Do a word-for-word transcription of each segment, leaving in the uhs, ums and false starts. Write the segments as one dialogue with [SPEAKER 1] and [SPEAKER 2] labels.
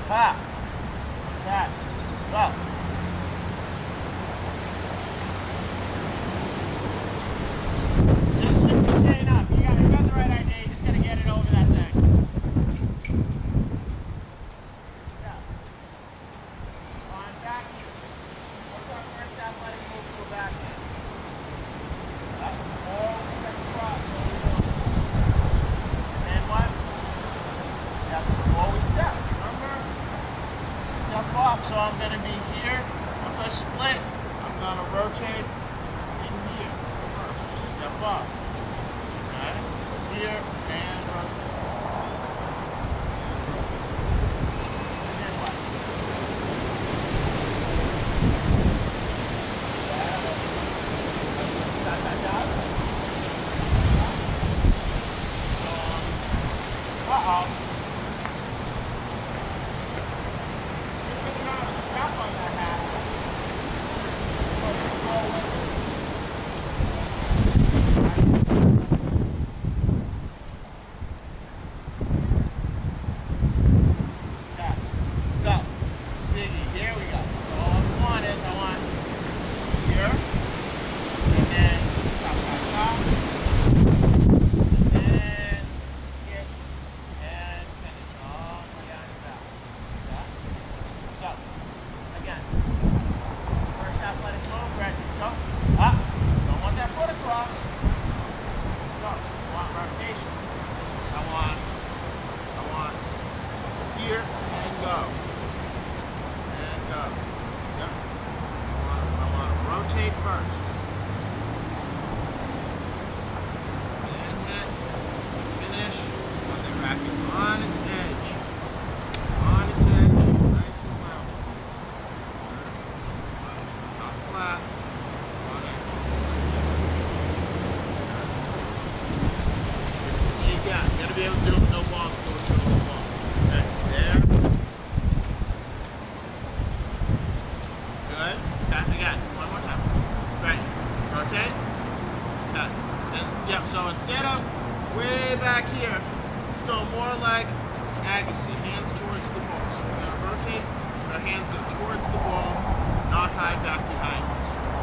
[SPEAKER 1] Ha! That. Go. Just lift the chain up. You got, you got the right idea. You just got to get it over that thing. Yeah. On back. What's our first athletic move to go back in? Up. Oh, step across. And then what? Yeah. Always step. Remember? Step up. So I'm going to be here. Once I split, I'm going to rotate in here first. Just step up. Okay? Here and rotate. And then what? Got that down? Uh-oh. On that hat. Yeah. So, Biggie, here we go. So all I want is I want here, and then top, top, top, and then hit, and finish all the way on your back. Yeah? So, again, first athletic move, ready, go, up, don't want that foot across, go, I want rotation, I want, I want here, and go, and go, yep, I want, I want to rotate first, and hit, finish, when the racket on its edge, on its edge, nice and level. Flat on it. You got, you got to be able to do it with no ball before it's going to ball. Okay, there. Good. Okay, again, one more time. Right. Rotate. Okay. And, yep, so instead of way back here, let's go more like Agassi, hands towards the ball. So we're going to rotate, our hands go towards the ball, not hide back behind us.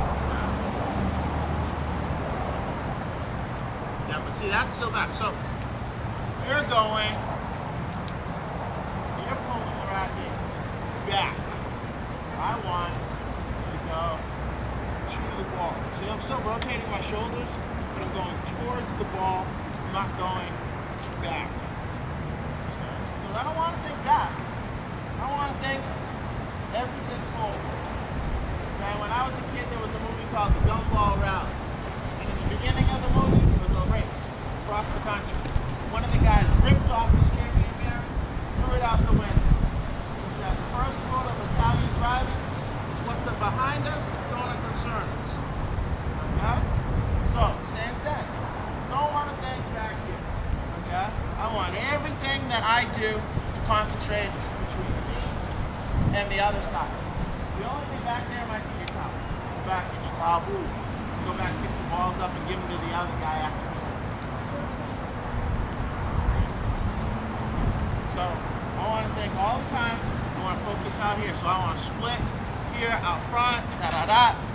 [SPEAKER 1] Yeah, but see, that's still back. So you're going, you're pulling the racket back. I want to go to the ball. See, I'm still rotating my shoulders, but I'm going towards the ball, I'm not going back. Because I don't want to think back. I want to think everything forward. Okay, when I was a kid, there was a movie called The Gumball Rally. And in the beginning of the movie, it was a race across the country. One of the guys ripped off his rearview mirror, threw it out the window. He said, the first rule of Italian driving, what's behind us, don't concern us. Okay? So, same thing. Don't want to think back here. Okay? I want everything that I do to concentrate between me and the other side. The only thing back there might be your towel. Go back, get your towel, ooh. Go back, pick the balls up, and give them to the other guy after he misses. So, I want to think all the time, I want to focus out here. So I want to split here, out front, da da da.